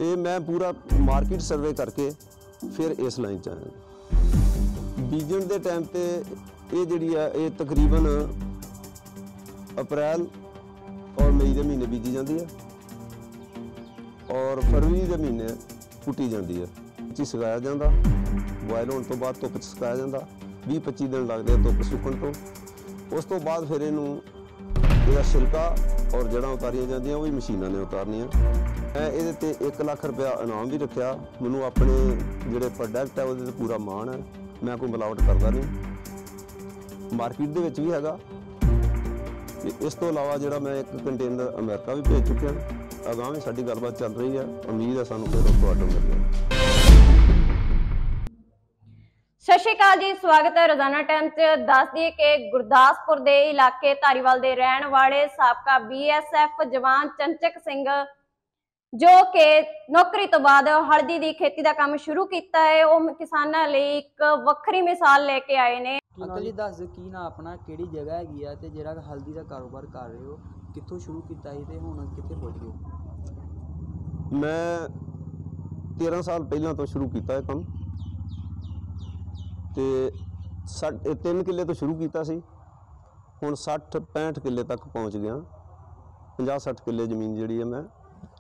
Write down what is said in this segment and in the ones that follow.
ये मैं पूरा मार्केट सर्वे करके फिर इस लाइन च आया। बीजण के टाइम ते ये जिहड़ी है ये तकरीबन अप्रैल और मई के महीने बीजी जाती है और फरवरी के महीने पुट्टी जाती है। सुकाया जाता, बॉयल होने तो बाद धुप सुकाया जाता, 20-25 दिन लगते हैं धुप सुकन तो। उस तो बाद फिर इहदा छिलका और जड़ां उतारियां जांदियां, वो भी मशीनां ने उतारनियां। मैं इहदे ते 1 लाख रुपया इनाम भी रखा। मैनूं अपने जिहड़े प्रोडक्ट है उहदे ते पूरा मान है, मैं कोई मिलावट करदा नहीं। मार्केट दे विच भी हैगा। इस तो इलावा जिहड़ा मैं एक कंटेनर अमेरिका भी भेज चुकिया। अगां भी साडी गलबात चल रही है, उम्मीद है सानूं फिर उत्थों आर्डर मिल जाएगा। सत श्री अकाल जी, स्वागत है रोजाना टाइम च। दस दिए कि गुरदासपुर के इलाके धारीवाल के रहने वाले साबका BSF जवान चंचक सिंह जो कि नौकरी तो बाद हल्दी की खेती का काम शुरू किया है, वो किसानों लिए एक वक्री मिसाल लेके आए ने। अंकल जी दस की ना अपना किहड़ी जगह हैगी है ते जिहड़ा हल्दी का कारोबार कर रहे हो, कित्थों शुरू किया ते हुण कित्थे पहुंच गए? मैं 13 साल पहला तो शुरू किया है काम ते 3 किले तो शुरू किया सी, हुण 60-65 किले तक पहुँच गया। 50-60 किले जमीन जिहड़ी है मैं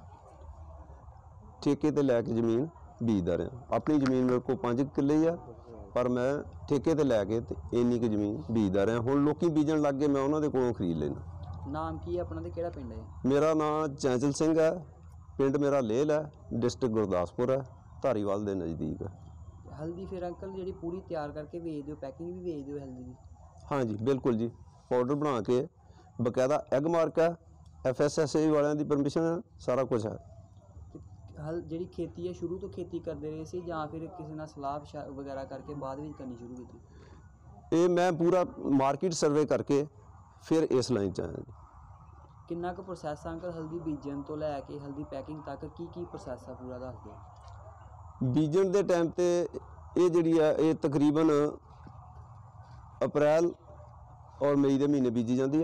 ठेके ते लैके जमीन बीजदा रहा। अपनी जमीन मेरे को 5 किले ही है, पर मैं ठेके ते लैके इन्नी क जमीन बीजदा रहा। हुण लोकी बीजण लग गए, मैं उन्हां दे कोलों खरीद लेना। नाम की है अपना ते किहड़ा पिंड है? मेरा नाम चैंचल सिंह है, पिंड मेरा लेल है, डिस्ट्रिक्ट गुरदासपुर है, धारीवाल के नज़दीक है। हल्दी फिर अंकल जी पूरी तैयार करके भेज दो, पैकिंग भी भेज दो हल्दी की? हाँ जी बिल्कुल जी, पाउडर बना के बकायदा एग मार्क है, FSSAI वालों की परमिशन है, सारा कुछ है। जी खेती है शुरू तो खेती करते रहे सी या फिर किसी ने सलाह वगैरह करके बाद में करनी शुरू की? ये मैं पूरा मार्केट सर्वे करके फिर इस लाइन च आया। कितना क प्रोसैस अंकल हल्दी बीजन तो लैके हल्दी पैकिंग तक की प्रोसैस है पूरा दस दो? बीजण के टाइम ते ये जिहड़ी है ये तकरीबन अप्रैल और मई के महीने बीजी जाती है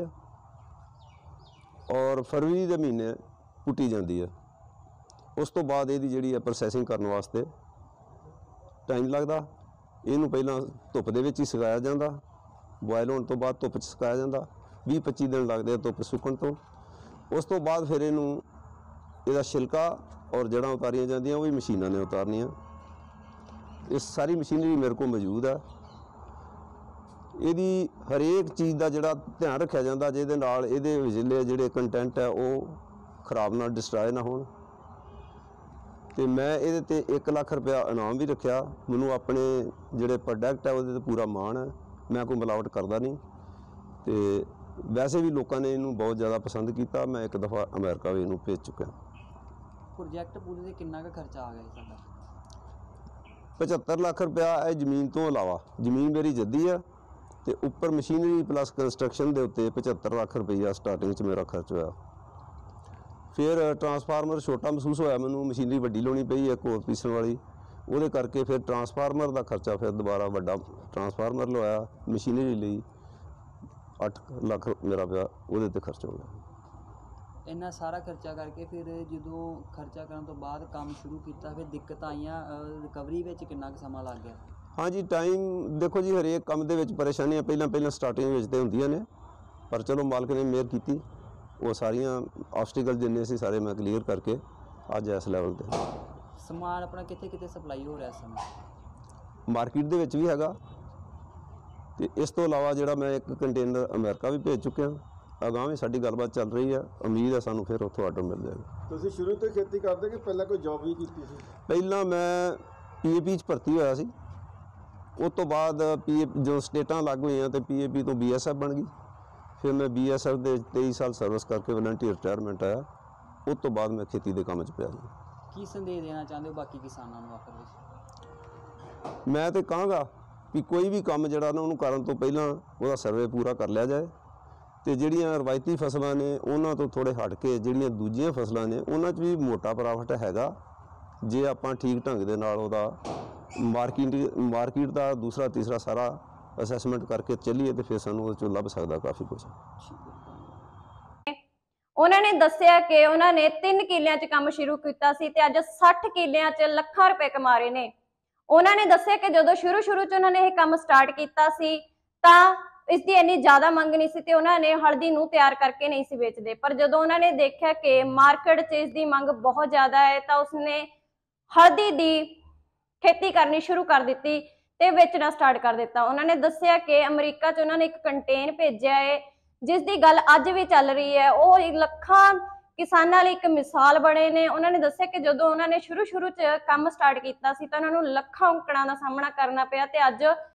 और फरवरी के महीने पुट्टी जाती है। उस तो बाद ये जिहड़ी है प्रोसैसिंग करने वास्ते टाइम लगता। इनू पहला धुप दे विच ही सुकाया जाता, बॉयल होने तो बाद धुप सुकाया जाता, 20-25 दिन लगते हैं धुप सुकन तो। उस तो बाद फिर इहदा छिलका और जड़ां उतारियां जांदियां, वो भी मशीनां ने उतारनियां। ये सारी मशीनरी मेरे को मौजूद है। इहदी हरेक चीज़ का जिहड़ा ध्यान रखा जाता, जिहदे नाल इहदे विचले जिहड़े कंटेंट है वो खराब ना डिस्ट्रॉय ना होण। ते मैं इहदे ते 1 लाख रुपया इनाम भी रखा। मैनूं अपने जिहड़े प्रोडक्ट है उहदे ते पूरा मान है, मैं कोई मिलावट करदा नहीं। ते वैसे भी लोगों ने इनू बहुत ज़्यादा पसंद किया। मैं एक दफ़ा अमेरिका भी इनू भेज चुका। प्रोजेक्ट पूरे से कितना का खर्चा आ गया साਡਾ? 75 लाख रुपया है जमीन तो अलावा। जमीन मेरी जद्दी है तो उपर मशीनरी प्लस कंस्ट्रक्शन के उत्ते 75 लाख रुपया स्टार्टिंग च मेरा खर्च होया। फिर ट्रांसफार्मर छोटा महसूस होया मैनू, मशीनरी वड्डी लाउणी पई एक होर पीसण वाली, वो करके फिर ट्रांसफार्मर का खर्चा फिर दोबारा वड्डा ट्रांसफार्मर लवाया। मशीनरी लई 8 लाख मेरा पिया, वो खर्च हो गया। इन्ना सारा खर्चा करके फिर जो खर्चा करने तो बाद काम शुरू किया, फिर दिक्कत आईयां रिकवरी में कितना समा लग गया? हाँ जी, टाइम देखो जी, हरेक काम दे विच परेशानियां पहला स्टार्टिंग में तो होंदियां ने, पर चलो मालक ने मेहर की, वो सारियां ऑब्सटिकल जिन्ने सी सारे मैं क्लीयर करके अज इस लैवल ते। समान अपना कित्थे कित्थे सप्लाई हो रहा इस समय? मार्केट दे विच भी हैगा ते इस तो इलावा जिहड़ा मैं एक कंटेनर अमेरिका भी भेज चुकिया। अगां भी साडी गलबात चल रही है, उम्मीद है सानूं फिर उत्थों आर्डर मिल जाएगा। तुसीं शुरू तो खेती करदे कि पहला कोई जॉब भी कीती सी? पहला मैं PAP च भर्ती होया सी, उस तो बाद PAP जो स्टेटां अलग हुई तो PAP तो BSF बन गई। फिर मैं BSF के 23 साल सर्विस करके वॉलंटियर रिटायरमेंट आया। उस तो बाद मैं खेती के काम च पिया। की संदेश देना चाहते हो बाकी किसानों को आखिर विच? मैं तो कहांगा कि कोई भी काम जिहड़ा ना उहनूं करन तो पहलां उहदा सर्वे पूरा कर लिया जाए ते जिहड़ियां रवायती फसलां ने उन्हां तो थोड़े हट के जिहड़ियां दूजियां फसलां ने उन्हां 'च भी मोटा प्रॉफिट हैगा जे आपां ठीक ढंग दे नाल उहदा मार्केट का दूसरा तीसरा सारा असैसमेंट करके चलीए तो फिर सानूं उहदे चों लभ सकदा काफ़ी कुछ। ਉਹਨਾਂ ਨੇ ਦੱਸਿਆ ਕਿ ਉਹਨਾਂ ਨੇ 3 ਕਿੱਲਿਆਂ 'ਚ ਕੰਮ ਸ਼ੁਰੂ ਕੀਤਾ ਸੀ ਤੇ ਅੱਜ 60 ਕਿੱਲਿਆਂ 'ਚ ਲੱਖਾਂ ਰੁਪਏ ਕਮਾ ਰਹੇ ਨੇ। ਉਹਨਾਂ ਨੇ ਦੱਸਿਆ ਕਿ ਜਦੋਂ ਸ਼ੁਰੂ 'ਚ ਉਹਨਾਂ ਨੇ ਇਹ ਕੰਮ ਸਟਾਰਟ ਕੀਤਾ ਸੀ ਤਾਂ ਇਸ ਦੀ ਇੰਨੀ ਜ਼ਿਆਦਾ ਮੰਗ ਨਹੀਂ ਸੀ ਤੇ ਉਹਨਾਂ ਨੇ ਹਲਦੀ ਨੂੰ ਤਿਆਰ ਕਰਕੇ ਨਹੀਂ ਸੀ ਵੇਚਦੇ, ਪਰ ਜਦੋਂ ਉਹਨਾਂ ਨੇ ਦੇਖਿਆ ਕਿ ਮਾਰਕੀਟ 'ਚ ਇਸ ਦੀ ਮੰਗ ਬਹੁਤ ਜ਼ਿਆਦਾ ਹੈ ਤਾਂ ਉਸਨੇ ਹਲਦੀ ਦੀ ਖੇਤੀ ਕਰਨੀ ਸ਼ੁਰੂ ਕਰ ਦਿੱਤੀ ਤੇ ਵੇਚਣਾ ਸਟਾਰਟ ਕਰ ਦਿੱਤਾ। ਉਹਨਾਂ ਨੇ ਦੱਸਿਆ ਕਿ ਅਮਰੀਕਾ 'ਚ ਉਹਨਾਂ ਨੇ ਇੱਕ ਕੰਟੇਨ ਭੇਜਿਆ ਹੈ ਜਿਸ ਦੀ ਗੱਲ ਅੱਜ ਵੀ ਚੱਲ ਰਹੀ ਹੈ। ਉਹ ਲੱਖਾਂ ਕਿਸਾਨਾਂ ਲਈ ਇੱਕ ਮਿਸਾਲ ਬਣੇ ਨੇ। ਉਹਨਾਂ ਨੇ ਦੱਸਿਆ ਕਿ ਜਦੋਂ ਉਹਨਾਂ ਨੇ ਸ਼ੁਰੂ 'ਚ ਕੰਮ ਸਟਾਰਟ ਕੀਤਾ ਸੀ ਤਾਂ ਉਹਨਾਂ ਨੂੰ ਲੱਖਾਂ ਔਕੜਾਂ ਦਾ ਸਾਹਮਣਾ ਕਰਨਾ ਪਿਆ ਤੇ ਅੱਜ